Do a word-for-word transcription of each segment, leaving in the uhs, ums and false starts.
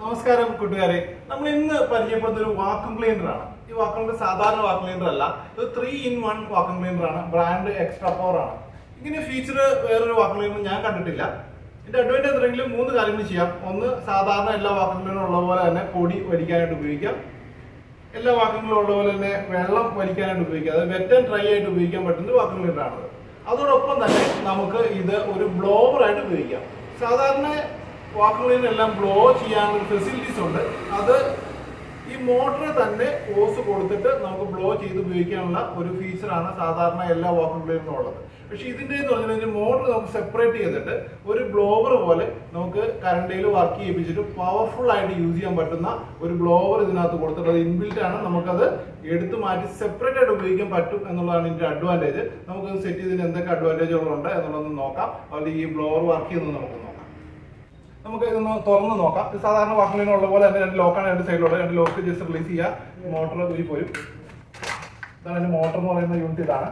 നമസ്കാരം കൂട്ടുകാരെ, നമ്മൾ ഇന്ന് പരിചയപ്പെടുന്ന ഒരു വാക്യൂം ക്ലീനർ ആണ്. ഈ വാക്യൂം ക്ലീനർ സാധാരണ വാക്യൂം ക്ലീനർ അല്ല, ഇത് three in one vacuum cleaner ആണ്. ബ്രാൻഡ് എക്സ്ട്രാ പവർ ആണ്. ഇങ്ങനെ ഫീച്ചർ വേറൊരു വാക്യൂം ക്ലീനർ ഞാൻ കണ്ടിട്ടില്ല. ഇതിന്റെ അഡ്വാൻറ്റേജ് എന്തെങ്കിലും മൂന്ന് കാര്യങ്ങൾ ചെയ്യാം. ഒന്ന്, സാധാരണ എല്ലാ വാക്യൂം ക്ലീനറും ഉള്ള പോലെ തന്നെ പൊടി വലിക്കാനായിട്ട് ഉപയോഗിക്കാം. എല്ലാ വാക്യൂം ക്ലീനറും ഉള്ള പോലെ തന്നെ വെള്ളം വലിക്കാനായിട്ട് ഉപയോഗിക്കാം. അത് വെറ്റ് ആൻഡ് ഡ്രൈ ആയിട്ട് ഉപയോഗിക്കാൻ പറ്റുന്ന വാക്യൂം ക്ലീനർ ആണ്. അതോടൊപ്പം തന്നെ നമുക്ക് ഇത് ഒരു ബ്ലോവർ ആയിട്ട് ഉപയോഗിക്കാം. സാധാരണ വാക്യൂം ക്ലീനർ എല്ലാം ബ്ലോ ചെയ്യാനുള്ള ഫെസിലിറ്റീസ് ഉണ്ട്. അത് ഈ മോട്ടർ തന്നെ ഓസ് കൊടുത്തിട്ട് നമുക്ക് ബ്ലോ ചെയ്ത് ഉപയോഗിക്കാനുള്ള ഒരു ഫീച്ചറാണ് സാധാരണ എല്ലാ വാക്യൂം ക്ലീനറിനും ഉള്ളത്. പക്ഷെ ഇതിന്റെ എന്ന് പറഞ്ഞാൽ മോട്ടർ നമുക്ക് സെപ്പറേറ്റ് ചെയ്തിട്ട് ഒരു ബ്ലോവർ പോലെ നമുക്ക് കറണ്ടിൽ വർക്ക് ചെയ്യിപ്പിച്ചിട്ട് പവർഫുൾ ആയിട്ട് യൂസ് ചെയ്യാൻ പറ്റുന്ന ഒരു ബ്ലോവർ ഇതിനകത്ത് കൊടുത്തിട്ട് അത് ഇൻബിൽറ്റ് ആണ്. നമുക്കത് എടുത്തു മാറ്റി സെപ്പറേറ്റ് ആയിട്ട് ഉപയോഗിക്കാൻ പറ്റും എന്നുള്ളതാണ് ഇതിന്റെ അഡ്വാൻറ്റേജ്. നമുക്ക് സെറ്റ് ചെയ്തതിന് എന്തൊക്കെ അഡ്വാൻറ്റേജുകളുണ്ട് എന്നുള്ളതൊന്ന് നോക്കാം. അതുപോലെ ഈ ബ്ലോവർ വർക്ക് ചെയ്യുന്നത് നമുക്ക് നോക്കാം. നമുക്ക് ഇതൊന്ന് തുറന്ന് നോക്കാം. സാധാരണ വാക്യൂം ക്ലീനർ ഉള്ള പോലെ തന്നെ രണ്ട് ലോക്കാണ് രണ്ട് സൈഡിലുള്ളത്. രണ്ട് ലോക്ക് ജസ്റ്റ് റിലീസ് ചെയ്യുക, മോട്ടർ ഊരി പോരും. ഇതാണ് അതിന്റെ മോട്ടർ എന്ന് പറയുന്ന യൂണിറ്റ്. ഇതാണ്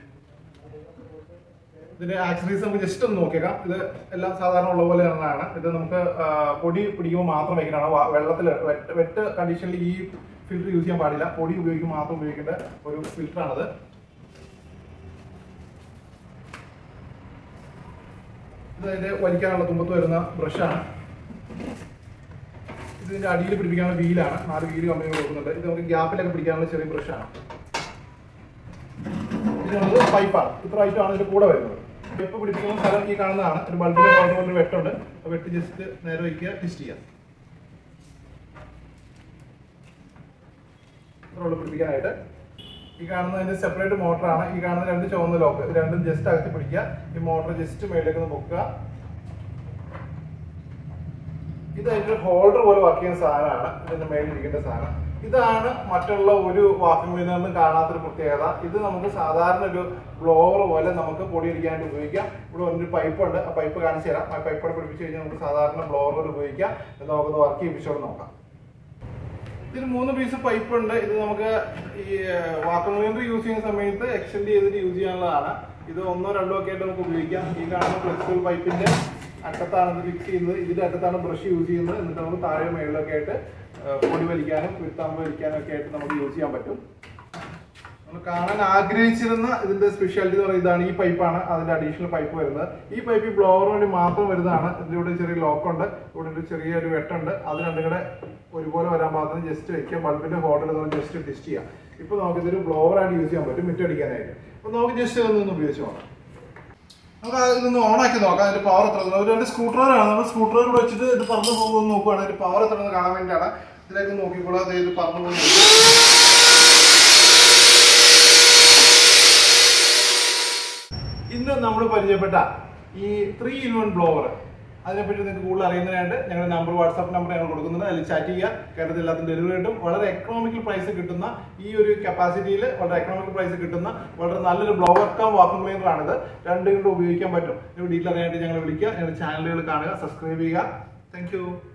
ഇതിന്റെ ആക്സറീസ്. നമുക്ക് ജസ്റ്റ് ഒന്ന് നോക്കിയേക്കാം. ഇത് എല്ലാം സാധാരണ ഉള്ള പോലെ തന്നെയാണ്. ഇത് നമുക്ക് പൊടി പിടിക്കുമ്പോൾ മാത്രം വയ്ക്കുന്നതാണ്. വെള്ളത്തിൽ വെറ്റ് വെറ്റ് കണ്ടീഷനിൽ ഈ ഫിൽറ്റർ യൂസ് ചെയ്യാൻ പാടില്ല. പൊടി ഉപയോഗിക്കുമ്പോൾ മാത്രം ഉപയോഗിക്കേണ്ട ഒരു ഫിൽറ്ററാണത്. ഇത് അതിന്റെ വലിക്കാനുള്ള തുമ്പത്ത് വരുന്ന ബ്രഷാണ്. ഇതിന്റെ അടിയിൽ പിടിപ്പിക്കാനുള്ള വീലാണ്. നാല് വീല് കമ്പനി കൊടുക്കുന്നുണ്ട്. ഇത് നമുക്ക് ഗ്യാപ്പിലൊക്കെ പിടിക്കാനുള്ള ചെറിയ ബ്രഷാണ്. ഇതിനുള്ളത് പൈപ്പാണ്. ഇത്ര ഐറ്റമാണ് ഇതിന്റെ കൂടെ വരുന്നത്. പൈപ്പ് പിടിപ്പിക്കുന്ന സ്ഥലം ഈ കാണുന്നതാണ്. ഒരു ബൾബിന്റെ പോലെ കൊണ്ട് വെട്ടുണ്ട്. വെട്ട് ജസ്റ്റ് നേരെ വയ്ക്കുക, ട്വിസ്റ്റ് ചെയ്യാം. ഇത്രയുള്ളൂ പിടിപ്പിക്കാനായിട്ട്. ഈ കാണുന്നതിന്റെ സെപ്പറേറ്റ് മോട്ടറാണ്. ഈ കാണുന്ന രണ്ട് ചുവന്ന ലോക്ക്, രണ്ടും ജസ്റ്റ് അകത്തി പിടിക്കുക. ഈ മോട്ടർ ജസ്റ്റ് മേളിലേക്ക് ഒന്ന് പൊക്കുക. ഇത് അതിന്റെ ഹോൾഡർ പോലെ വർക്ക് ചെയ്യുന്ന സാധനമാണ്. ഇതിന്റെ മേളിലിരിക്കേണ്ട സാധനം ഇതാണ്. മറ്റുള്ള ഒരു വാക്യൂം ക്ലീനറിനും കാണാത്തൊരു പ്രത്യേകത. ഇത് നമുക്ക് സാധാരണ ഒരു ബ്ലോവർ പോലെ നമുക്ക് പൊടി അടിക്കാനായിട്ട് ഉപയോഗിക്കാം. ഇവിടെ ഒരു പൈപ്പ് ഉണ്ട്. ആ പൈപ്പ് കാണിച്ചു തരാം. ആ പൈപ്പോടെ പിടിപ്പിച്ച് കഴിഞ്ഞാൽ നമുക്ക് സാധാരണ ബ്ലോവറിൽ ഉപയോഗിക്കാം. ഇത് നമുക്കൊന്ന് വർക്ക് ചെയ്യിപ്പിച്ചോടെ നോക്കാം. ഇതിന് മൂന്ന് പീസ് പൈപ്പ് ഉണ്ട്. ഇത് നമുക്ക് ഈ വാക്യൂം ക്ലീനർ യൂസ് ചെയ്യുന്ന സമയത്ത് എക്സ്റ്റെൻഡ് ചെയ്തിട്ട് യൂസ് ചെയ്യാനുള്ളതാണ്. ഇത് ഒന്നോ രണ്ടോ ഒക്കെ ആയിട്ട് നമുക്ക് ഉപയോഗിക്കാം. ഈ കാണുന്ന ഫ്ലെക്സിബിൾ പൈപ്പിന്റെ അറ്റത്താണ് ഇത് ഫിക്സ് ചെയ്യുന്നത്. ഇതിന്റെ അറ്റത്താണ് ബ്രഷ് യൂസ് ചെയ്യുന്നത്. എന്നിട്ട് നമുക്ക് താഴെ മേളിലൊക്കെ ആയിട്ട് പൊടി വലിക്കാനും വിത്താമ്പ് വലിക്കാനും ഒക്കെ ആയിട്ട് നമുക്ക് യൂസ് ചെയ്യാൻ പറ്റും. നമ്മൾ കാണാൻ ആഗ്രഹിച്ചിരുന്ന ഇതിന്റെ സ്പെഷ്യാലിറ്റി എന്ന് പറയുന്നത് ഇതാണ്. ഈ പൈപ്പാണ് അതിന്റെ അഡീഷണൽ പൈപ്പ് വരുന്നത്. ഈ പൈപ്പ് ഈ ബ്ലോവറിന് വേണ്ടി മാത്രം വരുന്നതാണ്. ഇതിലൂടെ ചെറിയ ലോക്കുണ്ട്. ഇവിടെ ഒരു ചെറിയൊരു വെട്ടുണ്ട്. അത് രണ്ടും കൂടെ ഒരുപോലെ വരാൻ പാകത്തിന് ജസ്റ്റ് വെക്കുക. ബൾബിന്റെ ഹോൾഡർ ജസ്റ്റ് ടെസ്റ്റ് ചെയ്യാം. ഇപ്പൊ നമുക്ക് ഇതൊരു ബ്ലോവർ ആയിട്ട് യൂസ് ചെയ്യാൻ പറ്റും, മിറ്റടിക്കാനായിട്ട്. അപ്പൊ നമുക്ക് ജസ്റ്റ് ഇതൊന്ന് ഉപയോഗിച്ച് നോക്കാം. നമുക്ക് ഇതൊന്ന് ഓണാക്കി നോക്കാം. അതിന്റെ പവർ എത്ര. ഒരു രണ്ട് സ്ക്രൂ ഡ്രൈവറാണ്. നമ്മൾ സ്ക്രൂ ഡ്രൈവർ വെച്ചിട്ട് ഇത് പറന്നു പോകുമെന്ന് നോക്കുകയാണ്. അതിന്റെ പവർ എത്ര കാണാൻ വേണ്ടിയാണ്. ഇതിലേക്ക് നോക്കിക്കോളൂ. അത് ഇത് പറന്നു പോകുന്നു. ഇന്ന് നമ്മൾ പരിചയപ്പെട്ട ഈ ത്രീ ഇൻ വൺ ബ്ലോവർ, അതിനെപ്പറ്റി നിങ്ങൾക്ക് കൂടുതൽ അറിയുന്നതിനായിട്ട് ഞങ്ങളുടെ നമ്പർ വാട്സാപ്പ് നമ്പർ ഞങ്ങൾ കൊടുക്കുന്നുണ്ട്. അതിൽ ചാറ്റ് ചെയ്യുക. കേരളത്തിൽ എല്ലാത്തിനും ഡെലിവറി കിട്ടും. വളരെ എക്കണോമിക്കൽ പ്രൈസ് കിട്ടുന്ന ഈ ഒരു കപ്പാസിറ്റിയിൽ വളരെ എക്കണോമിക്കൽ പ്രൈസ് കിട്ടുന്ന വളരെ നല്ലൊരു ബ്ലോവർ കം വാക്യൂം ക്ലീനർ ആണിത്. രണ്ടും കൊണ്ട് ഉപയോഗിക്കാൻ പറ്റും. ഡീറ്റെയിൽ അറിയാനായിട്ട് ഞങ്ങൾ വിളിക്കുക. ഞങ്ങളുടെ ചാനലുകൾ കാണുക, സബ്സ്ക്രൈബ് ചെയ്യുക. താങ്ക്